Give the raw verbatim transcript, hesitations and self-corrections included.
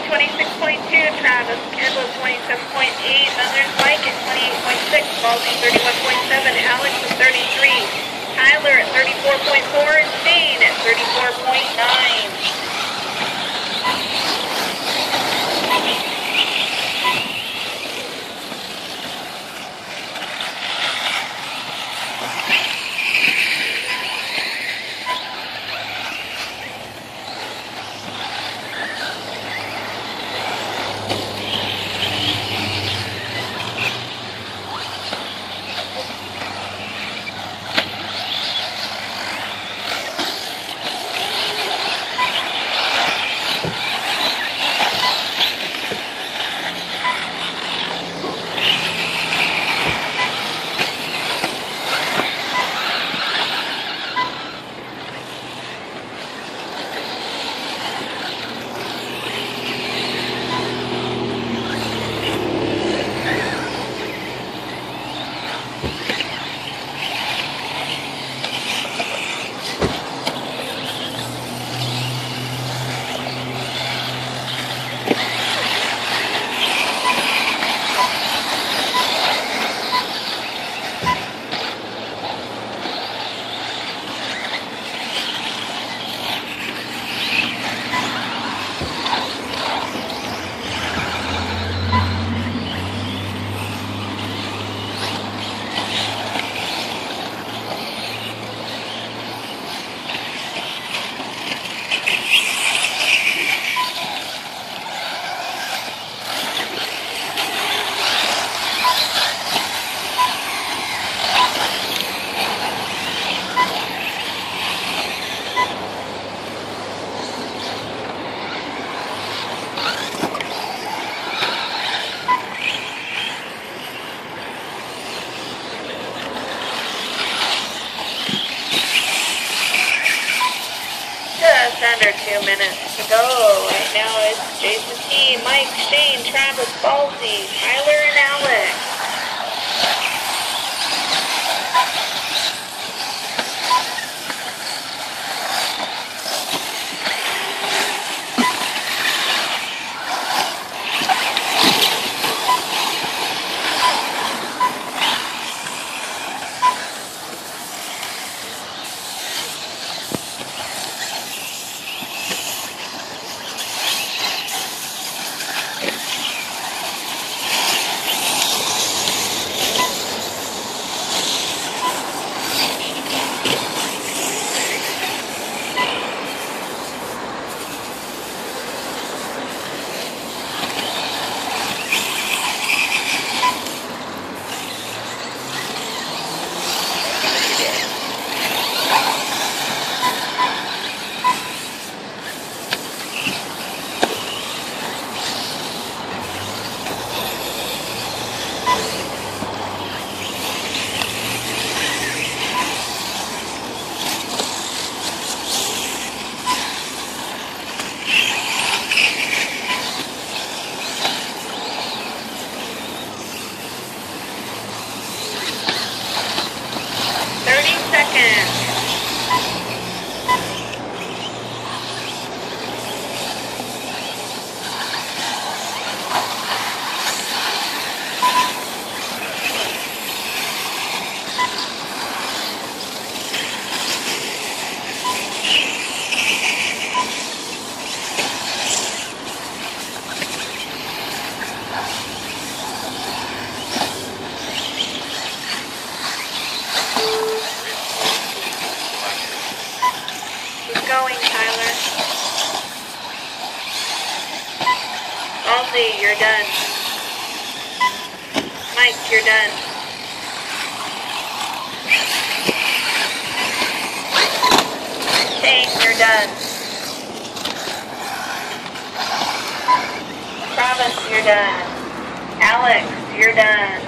twenty-six point two, Travis Kendall twenty-seven point eight, then there's Mike at twenty-eight point six, Baldy thirty-one point seven, Alex at thirty-three, Tyler at thirty-four point four, and Shane at thirty-four point nine. Under two minutes to go. Right now it's Jason T, Mike, Shane, Travis, Baldy, Tyler, and Alex. Going, Tyler. Baldy, you're done. Mike, you're done. Shane, you're done. Travis, you're done. Alex, you're done.